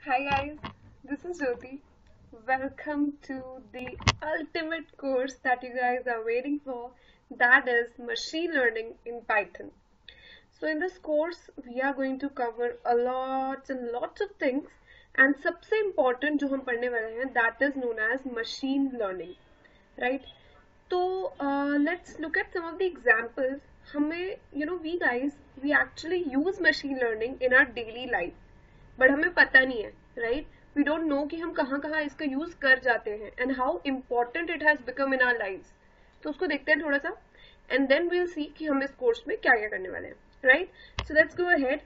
Hi guys, this is Jyoti. Welcome to the ultimate course that you guys are waiting for, that is machine learning in Python. So in this course we are going to cover a lot and lots of things, and सबसे important जो हम पढ़ने वाले हैं that is known as machine learning, right? तो let's look at some of the examples. हमें we guys, we actually use machine learning in our daily life, but हमें पता नहीं है, राइट? वी डोंट नो कि हम कहाँ कहाँ इसका यूज कर जाते हैं and how important it has become in our lives. तो उसको देखते हैं थोड़ा सा, एंड देन वील सी कि हम इस कोर्स में क्या क्या करने वाले हैं, right? So let's go ahead.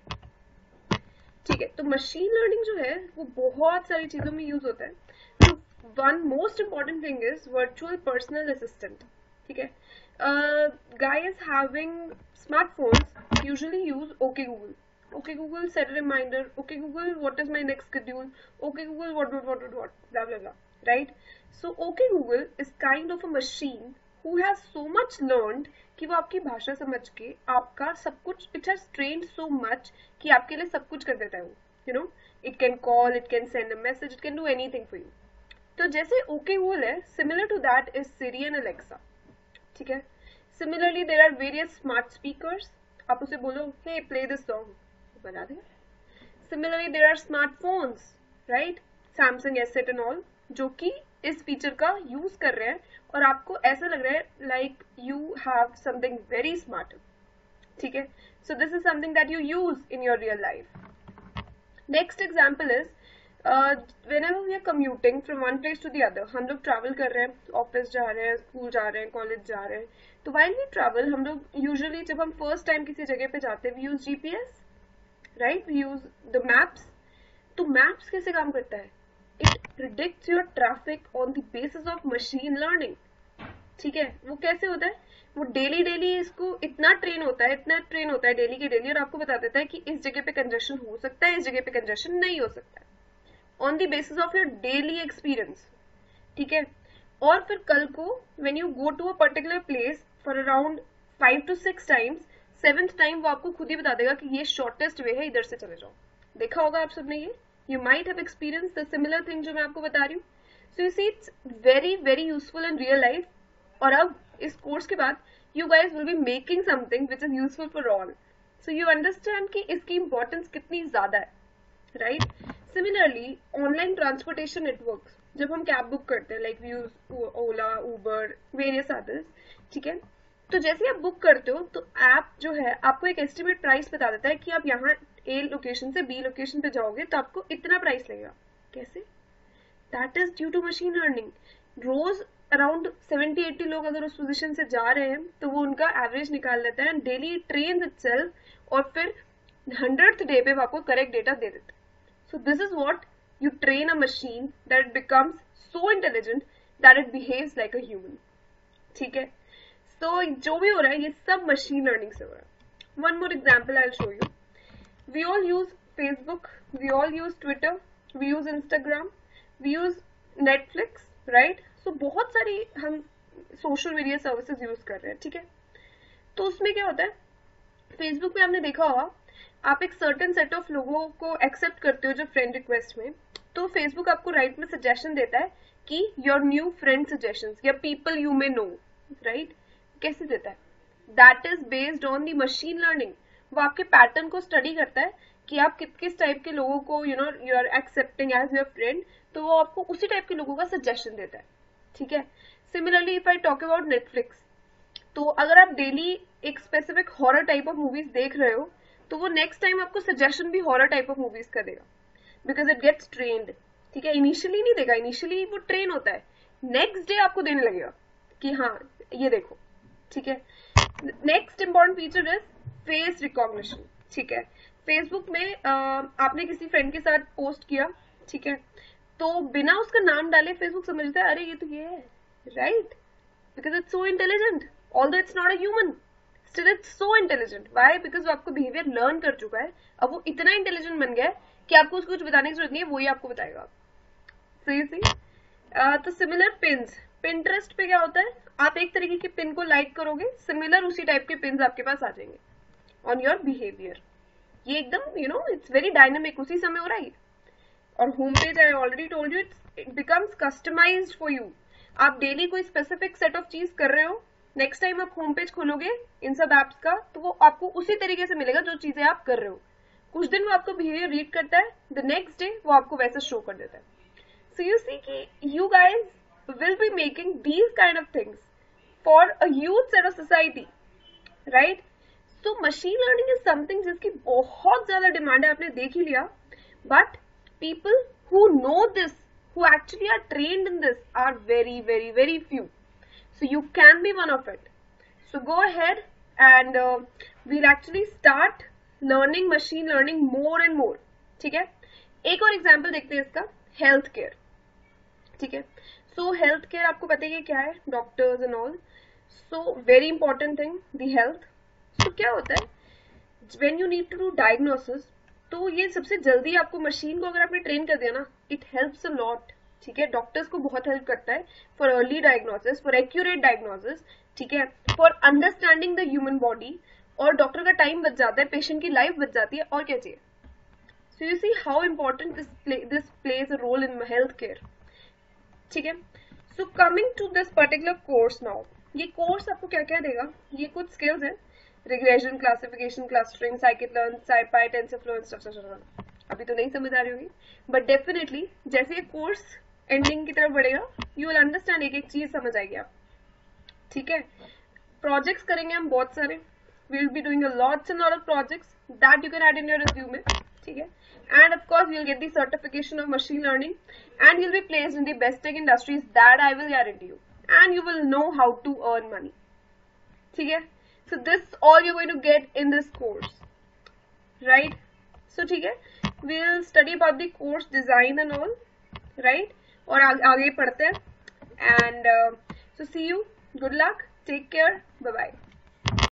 ठीक है, तो मशीन लर्निंग जो है वो बहुत सारी चीजों में यूज होता है. तो one most important thing is virtual personal assistant. ठीक है, guys having smartphones usually use okay Google. Okay Google, set a reminder. Okay Google, what is my next schedule? Okay Google, what, blah blah blah. Right? So okay Google is kind of a machine who has so much learned कि वो आपकी भाषा समझ के आपका सब कुछ, it has trained so much कि आपके लिए सब कुछ कर देता है वो. You know, it can call, it can send a message, it can do anything for you. तो जैसे okay Google है, similar to that is Siri and Alexa. ठीक है. Similarly, there are various smart speakers. आप उसे बोलो, hey play this song, बना देगा. Similarly, there are smartphones, right? Samsung S8 and all, जो कि इस फीचर का यूज कर रहे हैं और आपको ऐसा लग रहा है like you have something very smart. ठीक है, so this is something that you use in your real life. Next example is whenever we are commuting from one place to the other, हम लोग travel कर रहे हैं, office जा रहे हैं, स्कूल जा रहे हैं, कॉलेज जा रहे हैं. तो while we travel, हम लोग usually जब हम first time किसी जगह पे जाते हैं, we use GPS, right? We use the maps. तो maps कैसे काम करता है? It predicts your traffic on the basis of machine learning. ठीक है, वो कैसे होता है? वो डेली इसको इतना ट्रेन होता है डेली के डेली, और आपको बता देता है कि इस जगह पे कंजेशन हो सकता है, इस जगह पे कंजेशन नहीं हो सकता है, on the basis of your daily experience. ठीक है, और फिर कल को when you go to a particular place for around 5 to 6 times, 7th time वो आपको खुद ही बता देगा कि ये शॉर्टेस्ट वे है, इधर से चले जाओ. देखा होगा आप सबने ये, you might have experience the similar thing जो मैं आपको बता रही हूँ. So you see it's very very useful in real life. और अब इस कोर्स के बाद you guys will be making something which is useful for all. So you understand कि इसकी इंपॉर्टेंस कितनी ज्यादा है, right? Similarly online transportation networks, जब हम कैब बुक करते हैं, like we use Ola, Uber, various others. ठीक है, तो जैसे आप बुक करते हो तो ऐप जो है आपको एक एस्टिमेट प्राइस बता देता है कि आप यहाँ ए लोकेशन से बी लोकेशन पे जाओगे तो आपको इतना प्राइस लगेगा. कैसे? That is due to machine learning. रोज अराउंड 70-80 लोग अगर उस पोजीशन से जा रहे हैं तो वो उनका एवरेज निकाल लेता है, डेली ट्रेन इटसेल्फ, और फिर 100th डे पे वो आपको करेक्ट डेटा दे देता है. So this is what you train a machine that it becomes so intelligent that it behaves like a human. ठीक है, so जो भी हो रहा है ये सब machine learning से हो रहा है. One more example I'll show you. We all use Facebook, we all use Twitter, we use Instagram, we use Netflix, right? So बहुत सारी हम social media services use कर रहे हैं. ठीक है, तो उसमें क्या होता है, Facebook पे आपने देखा होगा, आप एक सर्टेन सेट ऑफ लोगों को एक्सेप्ट करते हो जो फ्रेंड रिक्वेस्ट में, तो फेसबुक आपको राइट में सजेशन देता है कि योर न्यू फ्रेंड सजेशंस या people you may know, right? कैसे देता है? That is based on the machine learning. वो आपके पैटर्न को स्टडी करता है कि आप किस टाइप के लोगों को you are accepting as your friend, तो वो आपको उसी टाइप के लोगों का सजेशन देता है. ठीक है, similarly if I talk about Netflix, तो अगर आप डेली एक specific horror type of movies देख रहे हो तो वो नेक्स्ट टाइम आपको सजेशन भी हॉरर टाइप ऑफ मूवीज का देगा, बिकॉज इट गेट्स ट्रेन्ड. ठीक है, इनिशियली नहीं देगा, इनिशियली वो ट्रेन होता है, नेक्स्ट डे आपको देने लगेगा कि हाँ ये देखो. ठीक है, next important feature is face recognition. ठीक है, फेसबुक में आपने किसी फ्रेंड के साथ पोस्ट किया, ठीक है, तो बिना उसका नाम डाले फेसबुक समझता है अरे ये तो ये है, right? Because it's so intelligent, although it's not a human, still it's so intelligent. Why? Because वो आपको बिहेवियर लर्न कर चुका है. अब वो इतना इंटेलिजेंट बन गया है कि आपको उसको कुछ बताने की जरूरत नहीं है, वही आपको बताएगा. सही सी. तो सिमिलर पिन्स, पिंटरेस्ट पे क्या होता है, आप एक तरीके के पिन को लाइक करोगे, सिमिलर उसी टाइप के पिन्स आपके पास आ जाएंगे ऑन योर बिहेवियर. ये एकदम इट्स वेरी डायनेमिक, उसी समय हो रहा है. और home page I already told you it becomes customised for you. आप डेली कोई स्पेसिफिक सेट ऑफ चीज कर रहे हो, नेक्स्ट टाइम आप होम पेज खोलोगे इन सब एप्स का तो वो आपको उसी तरीके से मिलेगा जो चीजें आप कर रहे हो. कुछ दिन वो आपको बिहेवियर रीड करता है, द नेक्स्ट डे वो आपको वैसे शो कर देता है. सो यू सी कि you guys will be making these kind of things for a huge set of society, right? So machine learning is something जिसकी बहुत ज्यादा डिमांड है, आपने देख ही लिया. But people who know this, who actually are trained in this, are very very very few. So you can be one of it. So go ahead and we'll actually start learning machine learning more and more. ठीक है, एक और example देखते हैं इसका, health care. ठीक है, सो health care आपको पता है क्या है, doctors and all. So very important thing the health. So क्या होता है, when you need to do diagnosis, तो ये सबसे जल्दी आपको मशीन को अगर आपने ट्रेन कर दिया ना, इट हेल्प्स अ लॉट. ठीक है, डॉक्टर्स को बहुत हेल्प करता है for early diagnosis, for accurate diagnosis. ठीक है, for understanding the human body, और डॉक्टर का टाइम बच जाता है, पेशेंट की लाइफ बच जाती है, और क्या चाहिए. So you see how important this plays a role in health care. ठीक है, so coming to this particular course now, ये कोर्स आपको क्या क्या देगा, ये कुछ स्किल्स है, regression, classification, clustering, scikit learn, SciPy, TensorFlow and structure. अभी तो नहीं समझ आ रही होगी, बट डेफिनेटली जैसे ये कोर्स एंडिंग की तरफ बढ़ेगा, यू विल अंडरस्टैंड, एक एक चीज समझ आएगी आप. ठीक है, प्रोजेक्ट्स करेंगे हम बहुत सारे, we will be doing lots and lot of projects that you can add in your resume. ठीक है, and of course you'll get the certification of machine learning and you'll be placed in the best tech industries, that I will guarantee you, and you will know how to earn money. ठीक है, so this all you're going to get in this course, right? So ठीक है, we'll study about the course design and all, right? और आगे पढ़ते हैं, and so see you, good luck, take care, bye bye.